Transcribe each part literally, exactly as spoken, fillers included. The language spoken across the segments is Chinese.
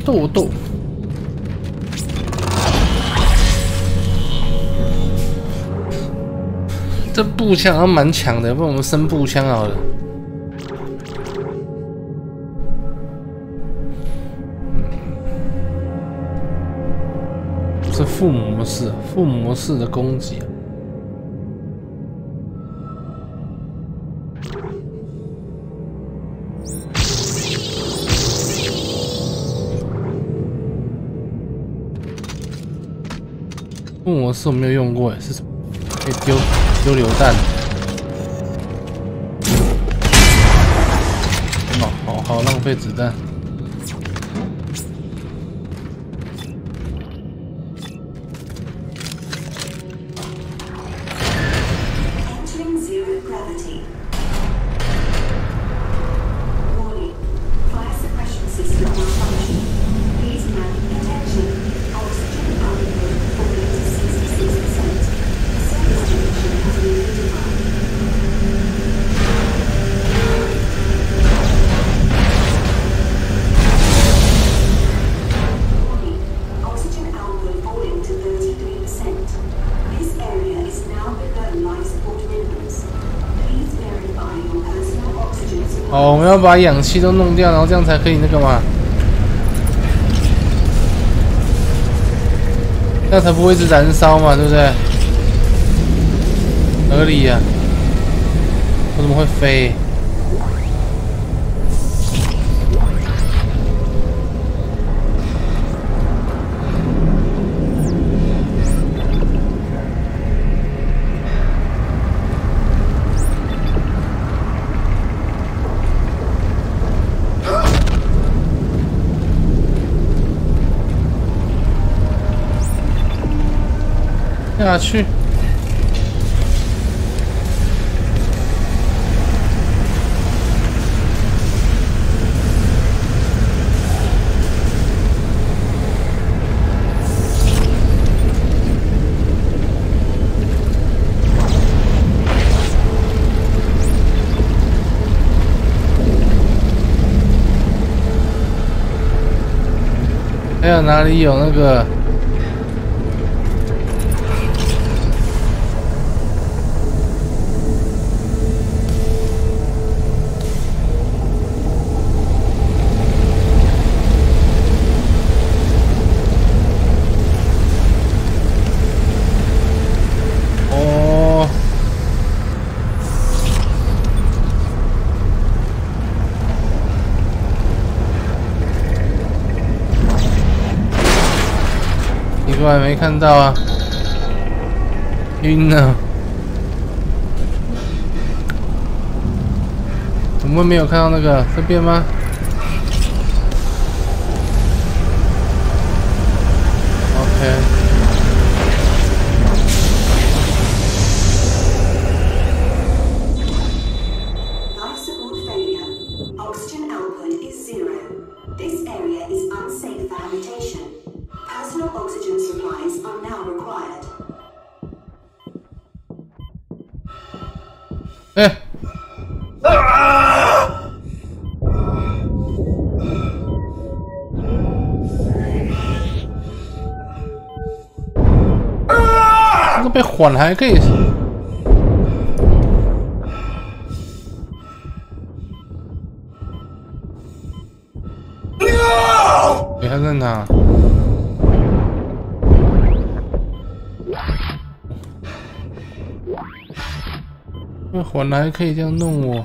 豆豆。这步枪好像蛮强的，不然我们升步枪好了。是副模式，副模式的攻击。副模式我没有用过，是什么？可以丢丢榴弹。哦，好好浪费子弹。 哦，我们要把氧气都弄掉，然后这样才可以那个嘛，这样才不会一直燃烧嘛，对不对？合理呀、啊。我怎么会飞？下去。还有哪里有那个？ 我还没看到啊，晕了！我们没有看到那个这边吗 ？OK。 哎！啊！那个被缓还可以。哎，他在哪？ 那缓来可以这样弄我。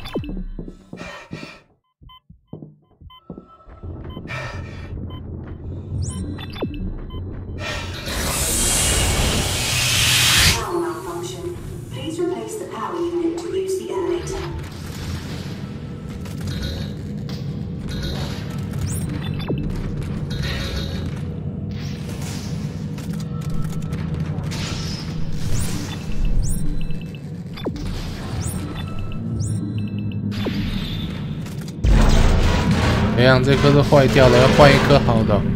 怎样？这颗是坏掉了，要换一颗好的。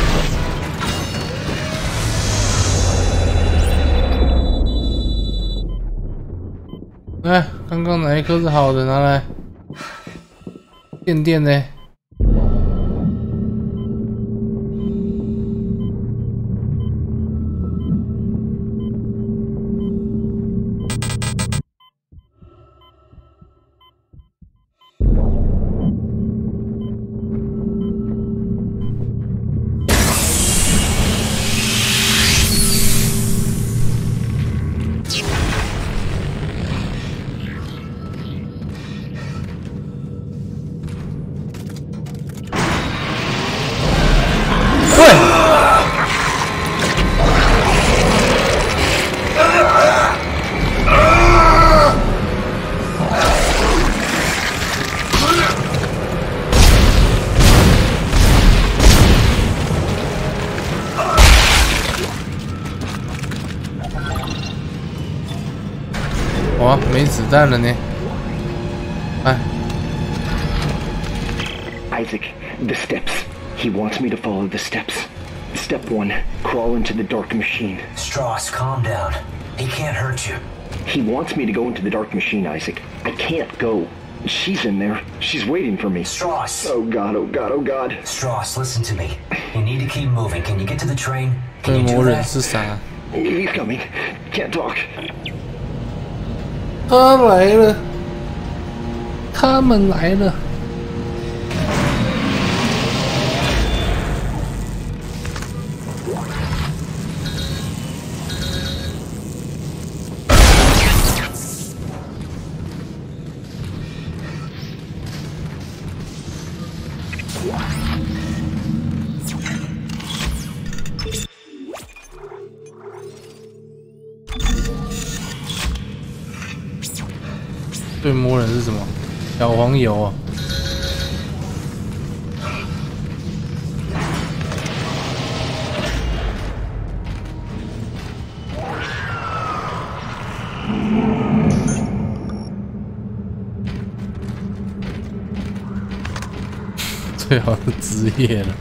来，刚刚哪一颗是好的？拿来。电电呢？ 哇，没子弹了呢！哎 ，Isaac, the steps. He wants me to follow the steps. Step one, crawl into the dark machine. Strauss, calm down. He can't hurt you. He wants me to go into the dark machine, Isaac. I can't go. She's in there. She's waiting for me. Strauss! Oh God, oh God, oh God. Strauss, listen to me. You need to keep moving. Can you get to the train? 对 Can you 魔 do 人 that? 是啥？ He's coming. Can't talk. 他来了，他们来了。对魔人是什么？小黄油啊！最好的职业了。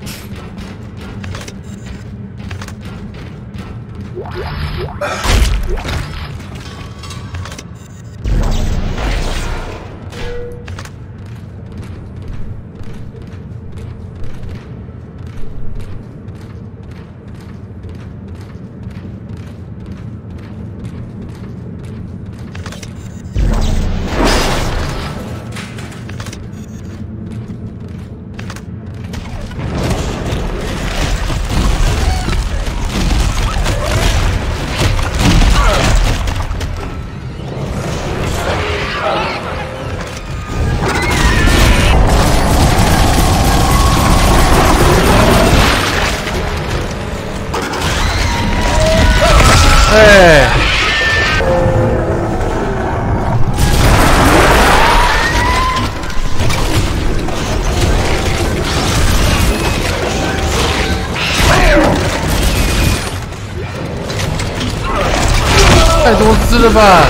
哎，太多只了吧！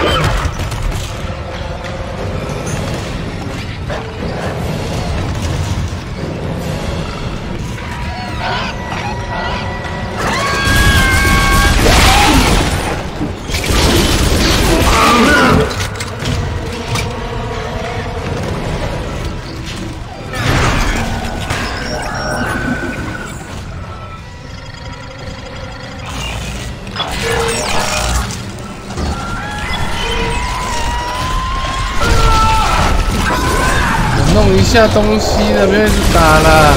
弄一下东西的，不要一直打了。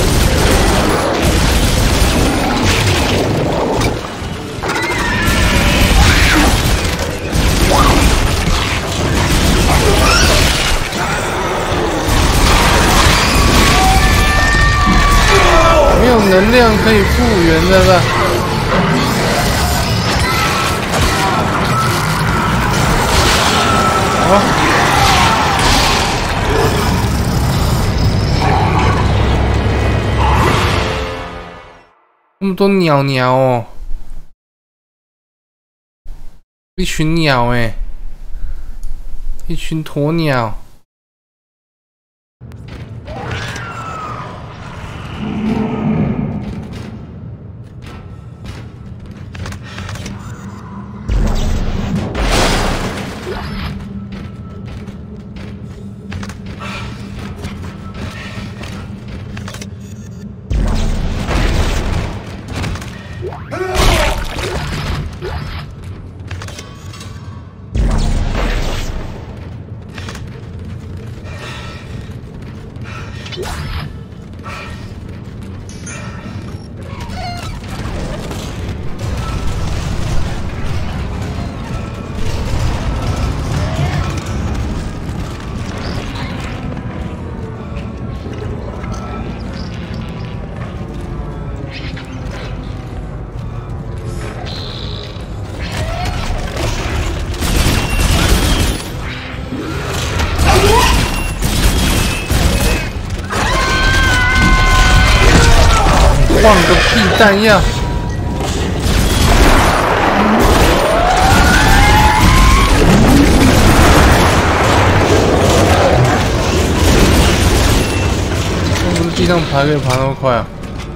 没有能量可以复原的了。好。那么多鸟鸟哦，一群鸟哎，一群鸵鸟。放个屁弹药！ 地上爬可以爬那么快啊？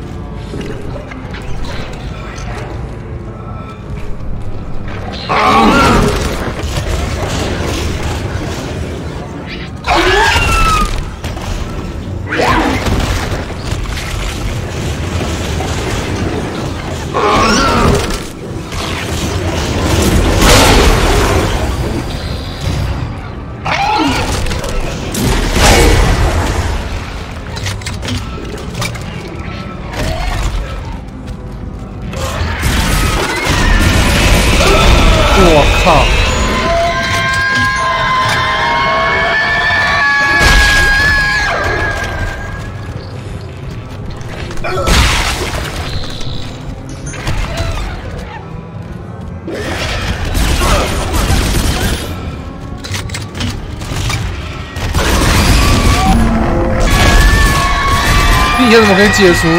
我靠！地下怎么可以解除？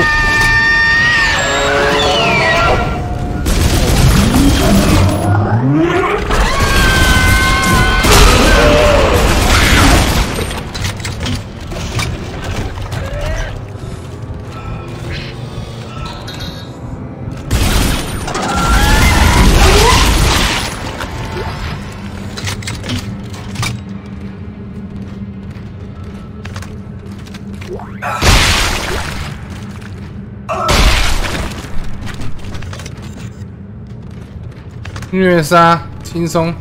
虐杀，轻松。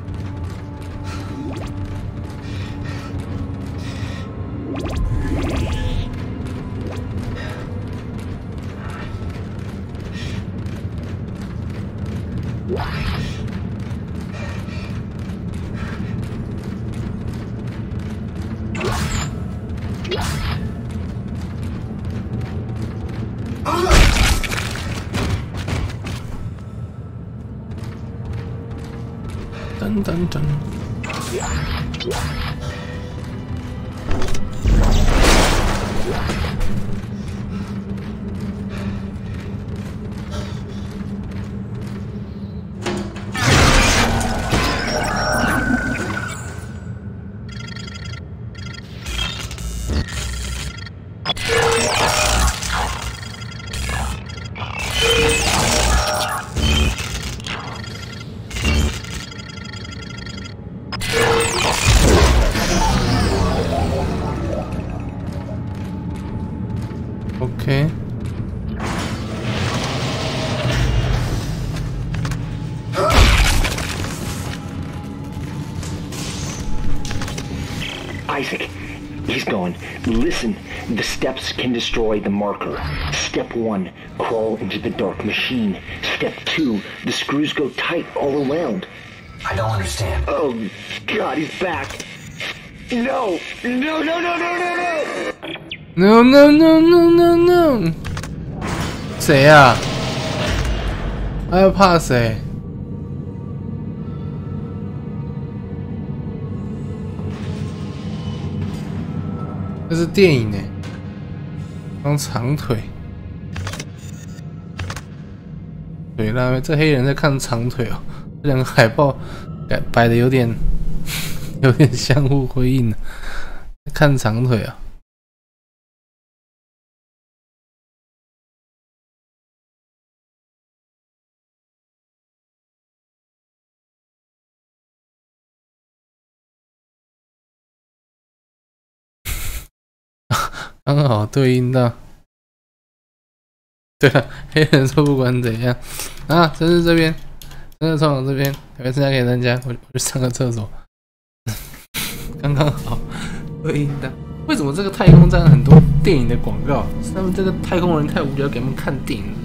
噔噔噔。OK。 Isaac, he's gone. Listen, the steps can destroy the marker. Step one, crawl into the dark machine. Step two, the screws go tight all around. I don't understand. Oh, God, he's back. No, no, no, no, no, no, no! No no no no no no！ 谁呀？他要怕谁？这是电影呢，双长腿。对，那这黑人在看长腿哦，这两个海报摆摆的有点有点相互辉映呢，看长腿啊。刚好对应到，对了，黑人说不管怎样啊，真是这边，真的冲往这边，有没有剩下给人家？我我去上个厕所，刚刚好对应到。为什么这个太空站很多电影的广告？是他们这个太空人太无聊，给他们看电影。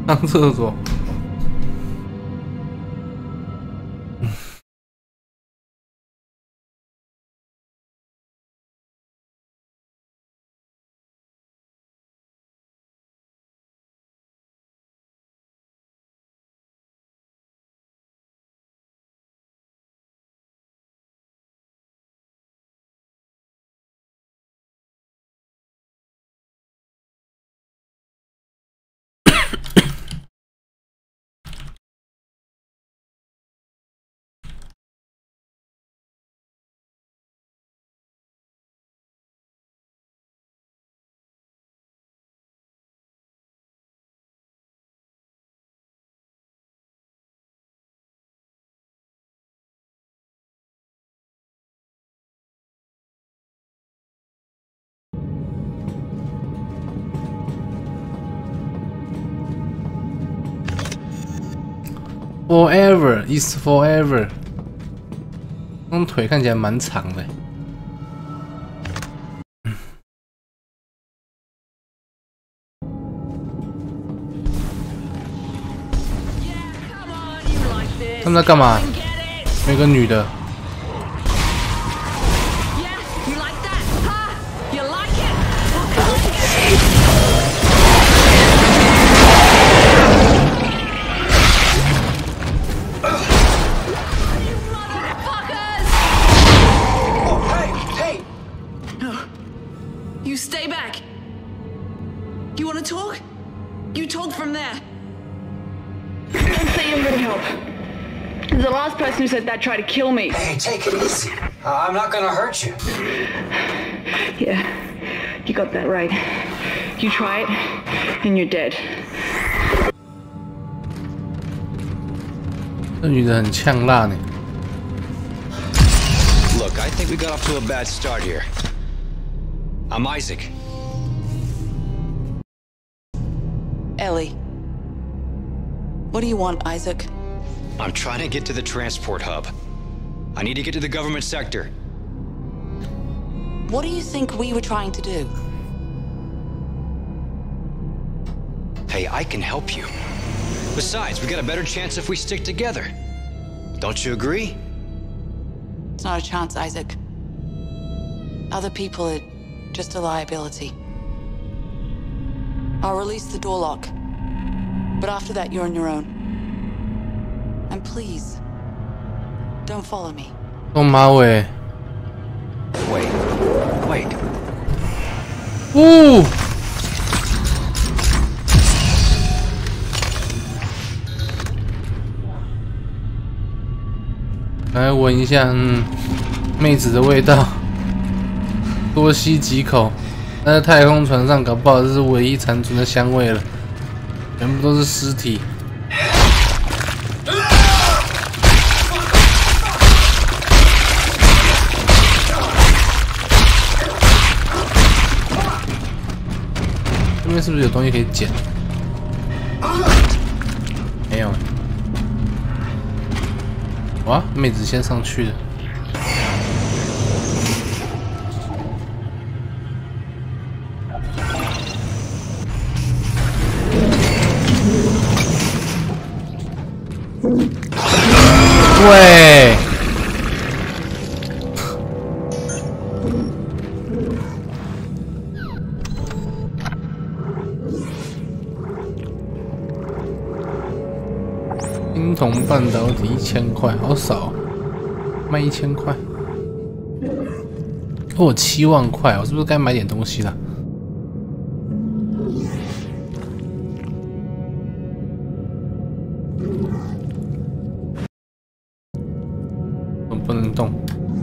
上厕所。Forever is forever。那种腿看起来蛮长的。他们在干嘛？有个女的。 Stay back. You want to talk? You talk from there. Don't say you're gonna help. The last person who said that tried to kill me. Hey, take it easy. Uh, I'm not gonna hurt you. Yeah, you got that right. You try it, and you're dead. 这女的很呛辣呢。 Look, I think we got off to a bad start here. I'm Isaac. Ellie. What do you want, Isaac? I'm trying to get to the transport hub. I need to get to the government sector. What do you think we were trying to do? Hey, I can help you. Besides, we got a better chance if we stick together. Don't you agree? It's not a chance, Isaac. Other people are just a liability. I'll release the door lock. But after that, you're on your own. And please, don't follow me. 弄马尾。 Wait, wait. 呜！来闻一下，嗯，妹子的味道，多吸几口。那在太空船上，搞不好这是唯一残存的香味了，全部都是尸体。 这边是不是有东西可以捡？没有。哇，妹子先上去了。喂。 青铜半导体一千块，好少，卖一千块。哦，我七万块，我是不是该买点东西了？我不能动。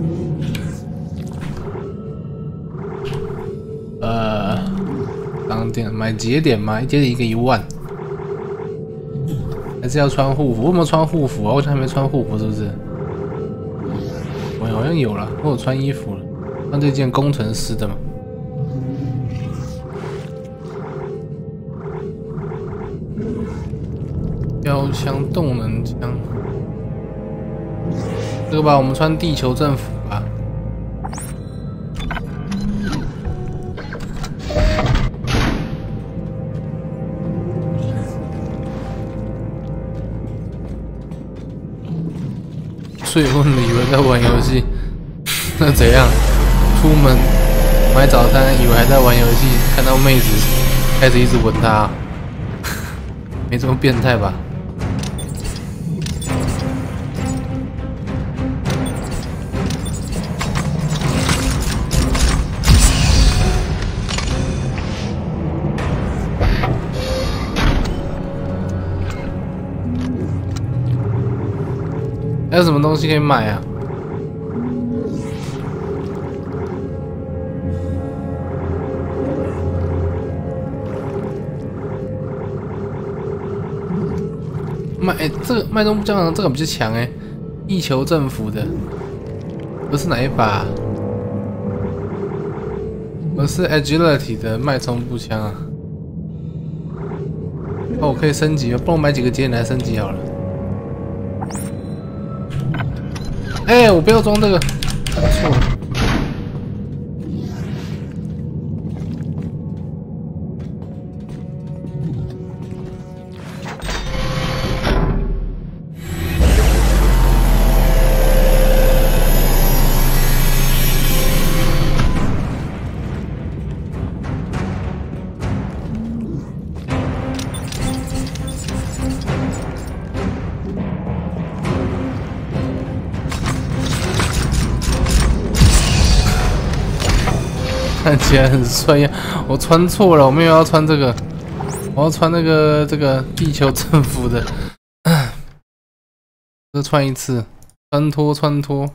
呃，当店买节点吗？节点一个一万。 还是要穿护服？我有没有穿护服啊？我好像还没穿护服，是不是？我好像有了，我有穿衣服了。穿这件工程师的嘛。标枪、动能枪，这个吧，我们穿地球政府吧。 睡昏了，以为在玩游戏。那怎样？出门买早餐，以为还在玩游戏，看到妹子开始一直吻她，没这么变态吧？还有什么东西可以买啊？卖、欸、这个脉动胶囊这个比较强哎、欸，地球政府的，不是哪一把、啊？我是 Agility 的脉冲步枪啊。哦，我可以升级，不然我买几个接来升级好了。哎、欸，我不要装这个，错了。看起来很帅呀！我穿错了，我没有要穿这个，我要穿那个这个地球政府的，再穿一次，穿脱穿脱。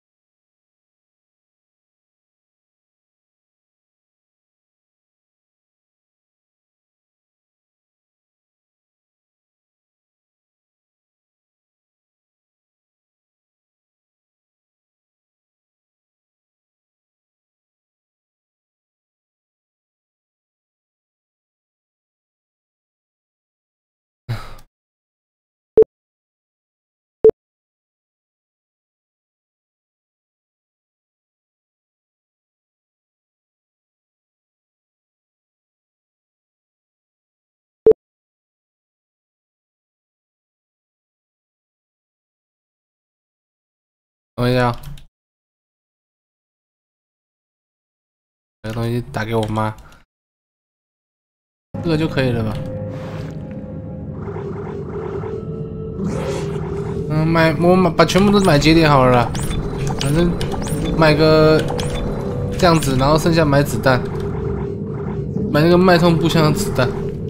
等一下，这个东西打给我妈，这个就可以了吧？嗯，买我买把全部都买节点好了啦，反正买个这样子，然后剩下买子弹，买那个脉冲步枪的子弹。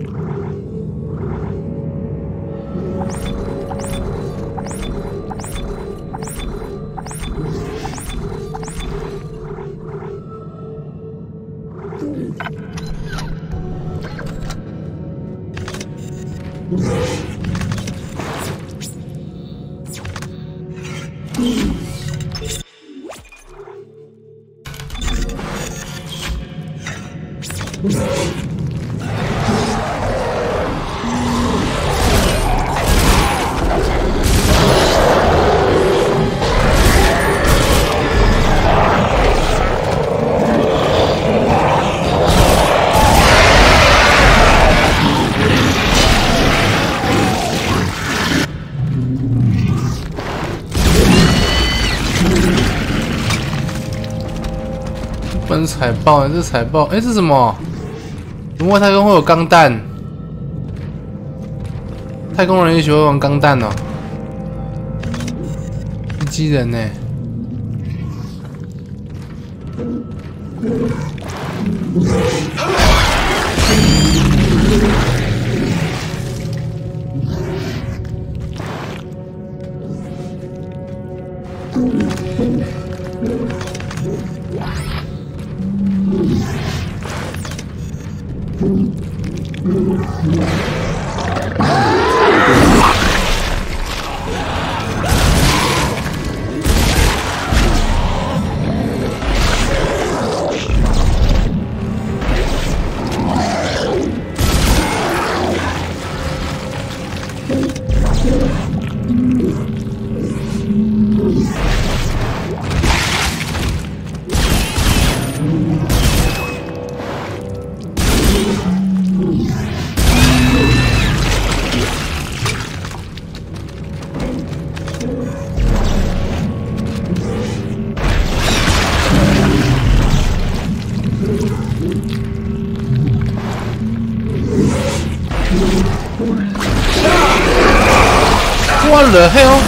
本彩爆，这是彩爆，哎、欸，这是什么？怎么外太空会有钢弹？太空人也喜欢玩钢弹哦，机器人呢？ What the hell？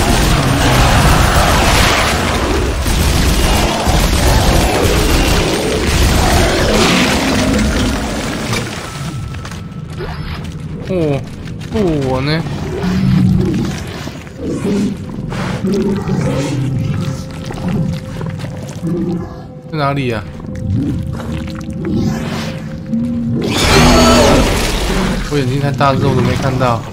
哦，不我呢？在哪里呀、啊？我眼睛太大，之后都没看到。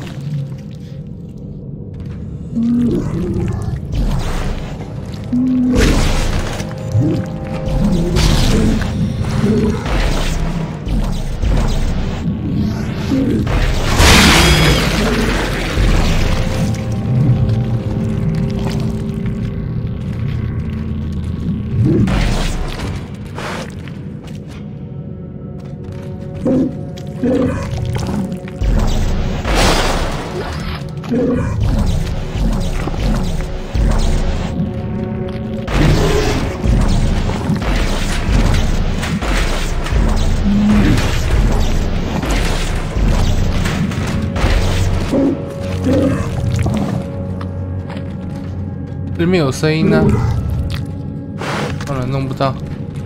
这边有声音呢、啊，当然弄不到。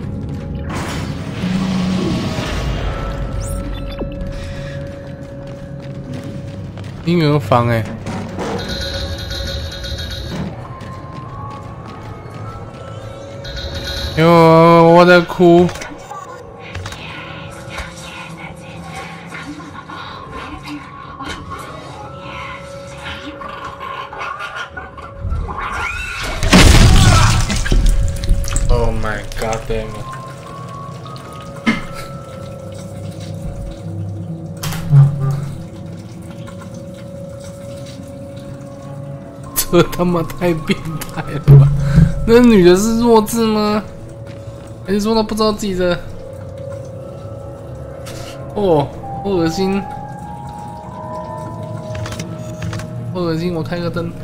婴儿房哎、欸，哟，我在哭。Oh my god damn it！ 这他妈太变态了吧！那女的是弱智吗？还是说她不知道自己的？哦，好恶心，好恶心！我开个灯。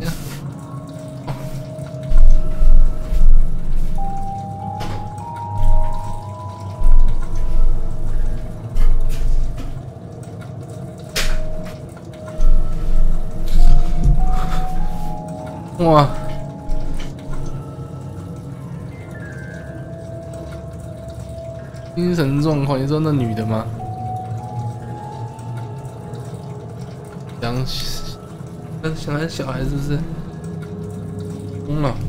哇！精神状况，你说那女的吗？想想来小孩是不是？疯了！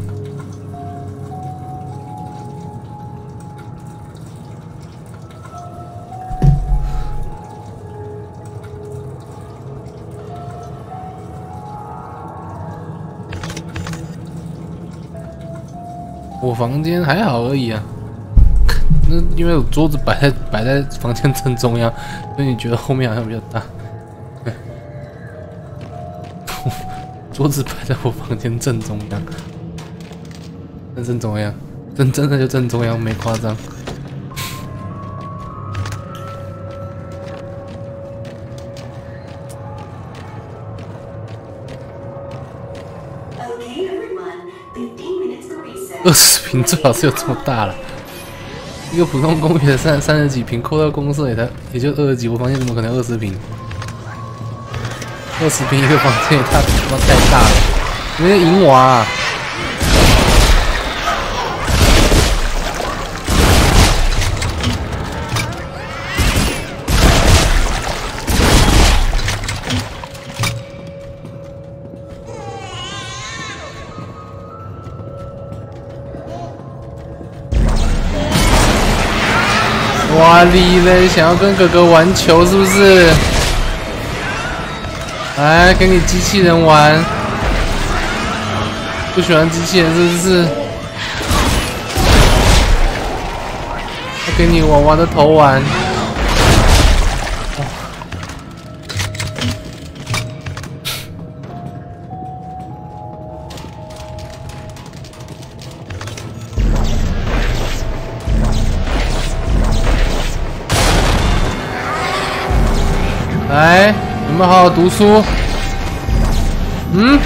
我房间还好而已啊，那因为我桌子摆在摆在房间正中央，所以你觉得后面好像比较大。桌子摆在我房间正中央，真正中央，真真的就正中央，没夸张。二十平最好是有这么大了，一个普通公寓的三三十几平，扣到公设也才也就二十几，我房间怎么可能二十平？二十平一个房间也太他妈太大了，你们银娃、啊。哇哩嘞！想要跟哥哥玩球是不是？来，给你机器人玩。不喜欢机器人是不是？要给你娃娃的头玩。来，你们好好读书。嗯，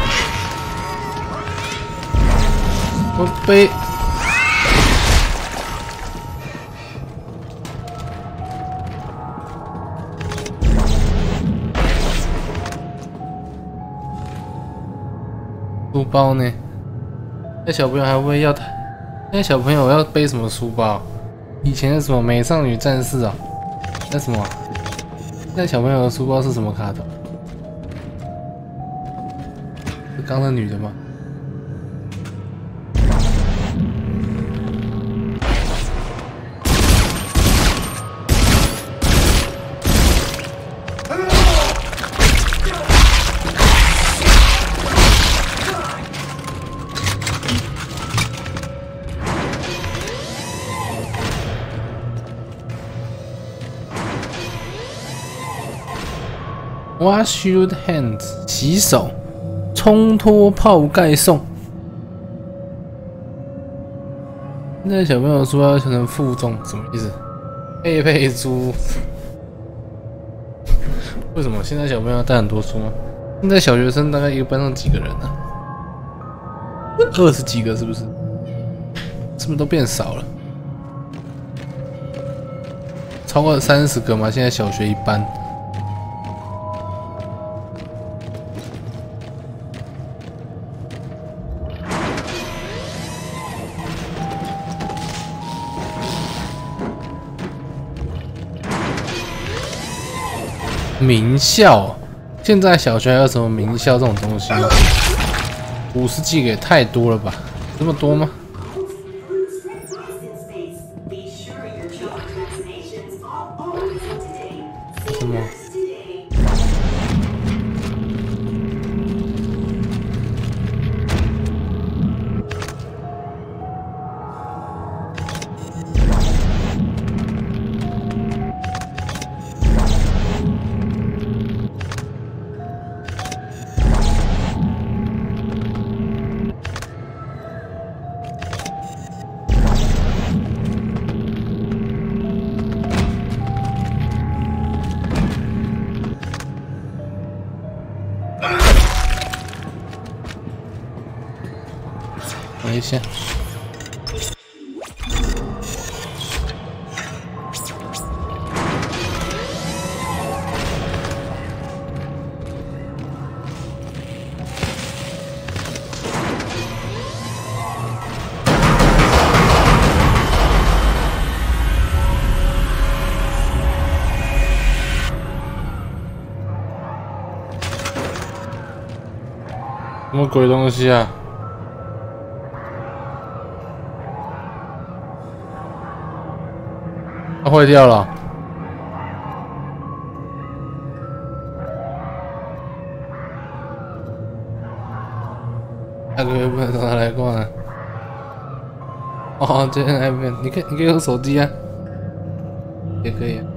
我背。 书包呢？那小朋友还会不会要他？那小朋友要背什么书包？以前的什么美少女战士啊？那什么？那小朋友的书包是什么卡通？是刚那女的吗？ Wash your hands， 洗手，冲脱泡盖送。现在小朋友说要成负重，什么意思？佩佩猪？为什么现在小朋友要带很多书吗？现在小学生大概一个班上几个人啊？二十几个是不是？是不是都变少了？超过三十个吗？现在小学一班。 名校，现在小学还有什么名校这种东西吗？五十几个也太多了吧？这么多吗？什么？等一下，什么鬼东西啊？ 它坏掉了，那个又不能从哪来逛啊？哦，这那边，你可以，你可以用手机啊，也可以、啊。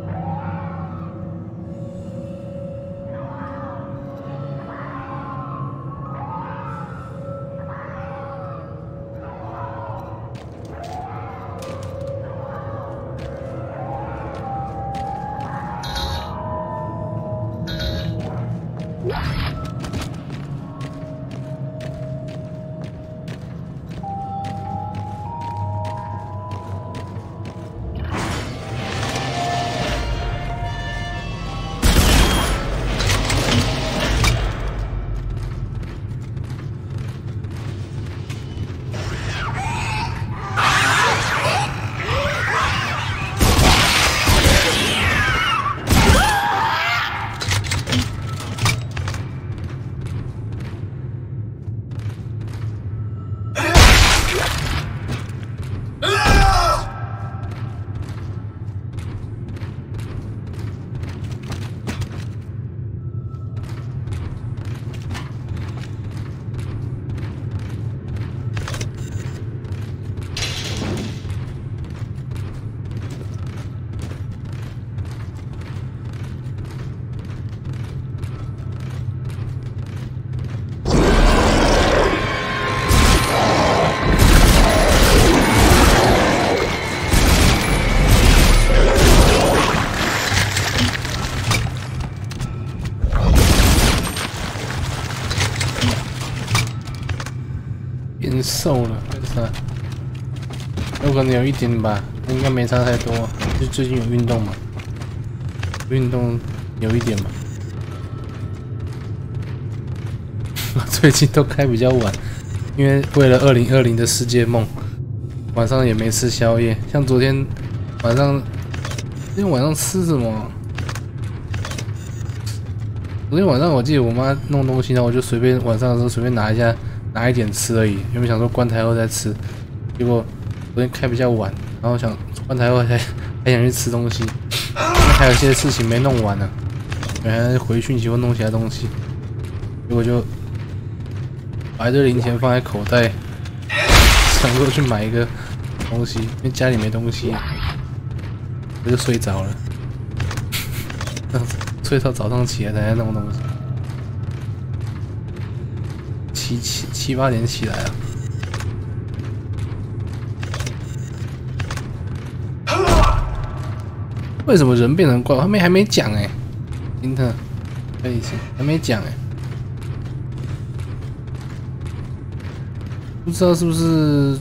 变瘦了，为啥？有可能有一点吧，应该没差太多。就最近有运动嘛，运动有一点嘛。 最近都开比较晚，因为为了二零二零的世界梦，晚上也没吃宵夜。像昨天晚上，昨天晚上吃什么？昨天晚上我记得我妈弄东西，然后我就随便晚上的时候随便拿一下，拿一点吃而已。原本想说关台后再吃，结果昨天开比较晚，然后想关台后还还想去吃东西，还有些事情没弄完呢、啊，还回讯息或弄其他东西，结果就把一堆零钱放在口袋，想说去买一个东西，因为家里没东西，我就睡着了。睡到早上起来才在弄东西，七七七八点起来了。为什么人变成怪物？他们还没讲哎，金特，可以是还没讲哎，不知道是不是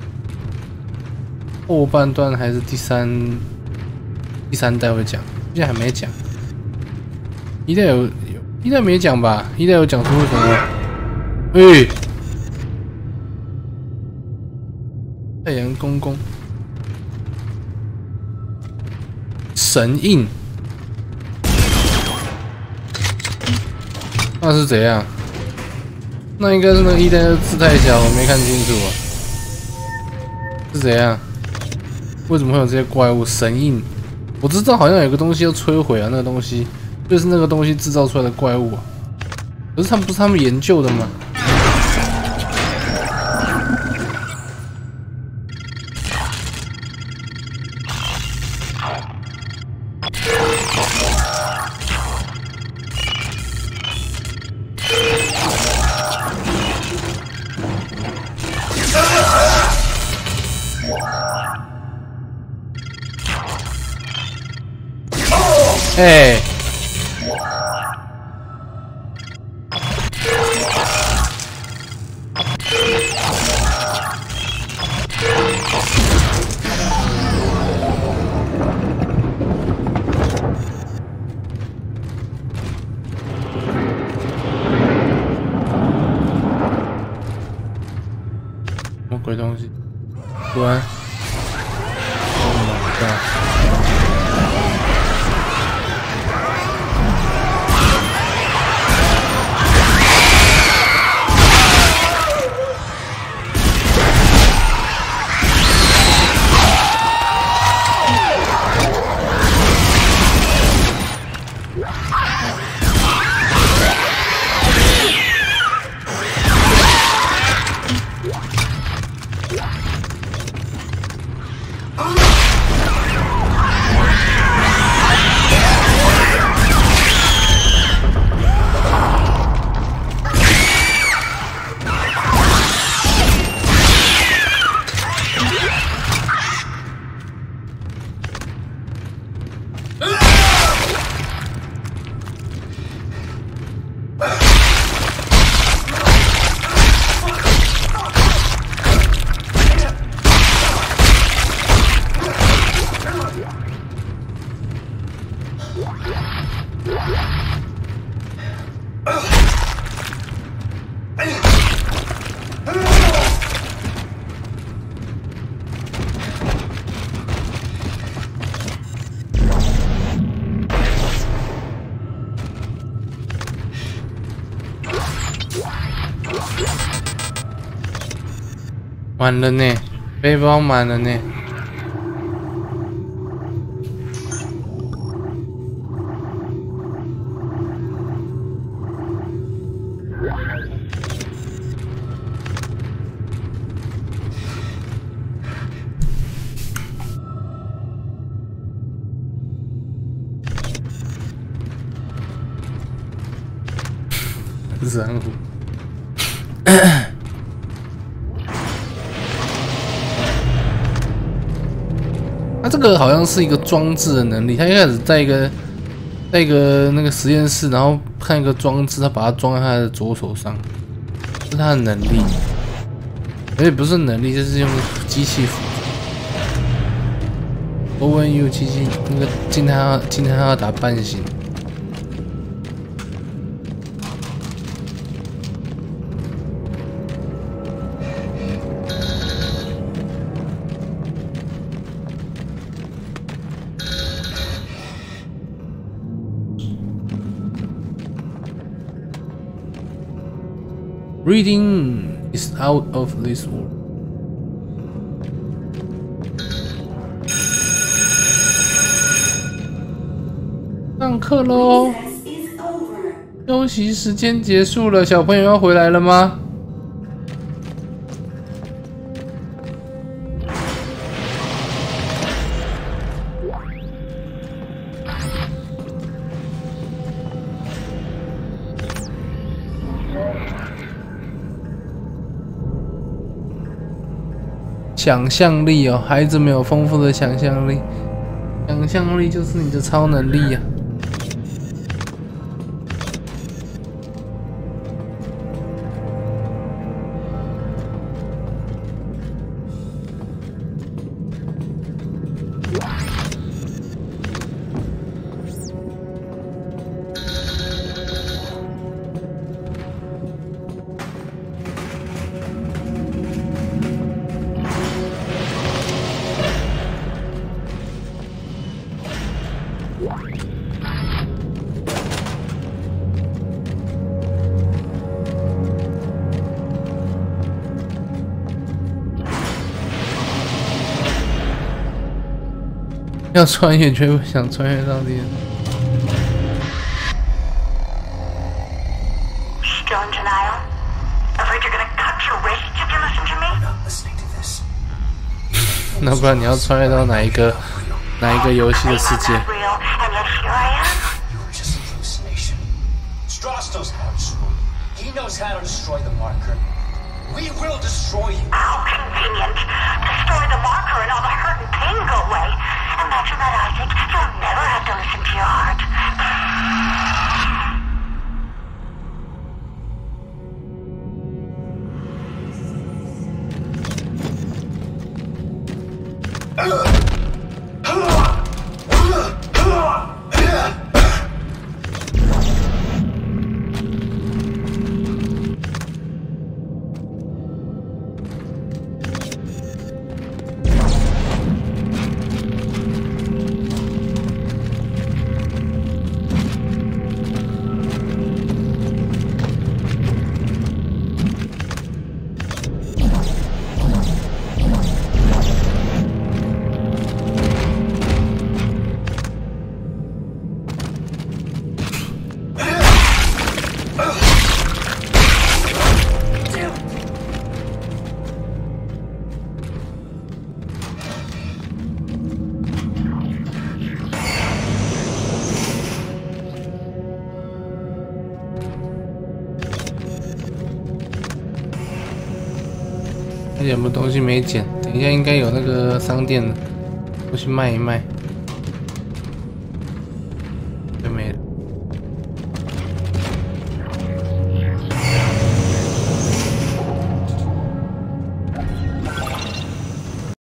后半段还是第三第三代会讲，现在还没讲。一代有有一代没讲吧？一代有讲出什么？哎、欸，太阳公公神印，那是怎样？那应该是那个一代的字太小，我没看清楚啊。是怎样？为什么会有这些怪物？神印，我知道好像有个东西要摧毁啊，那个东西。就是那个东西制造出来的怪物啊，可是他们不是他们研究的吗？哎、欸。什么鬼东西？突然 ，Oh my god！ 满了呢，背包满了呢。然后。它这个好像是一个装置的能力，它一开始在一个在一个那个实验室，然后看一个装置，他把它装在他的左手上，这是他的能力，而且不是能力，就是用机器辅助。O N U 机器那个今天要今天要打半形。 Reading is out of this world。上课喽！休息时间结束了，小朋友要回来了吗？想象力哦，孩子们有丰富的想象力，想象力就是你的超能力呀、啊。要穿越却不想穿越到底。 Still in denial? Afraid you're gonna cut your wrists if you listen to me? I'm not listening to this. 那不然你要穿越到哪一个哪一个游戏的世界 I'm not real, and yet here I am. You were just a hallucination. Stross knows how to destroy you. He knows how to destroy the marker. We will destroy you. How convenient. Destroy the marker and all the hurt and pain go away. Imagine that, Isaac. You'll never have to listen to your heart.有没有东西没捡？等一下应该有那个商店的，我去卖一卖。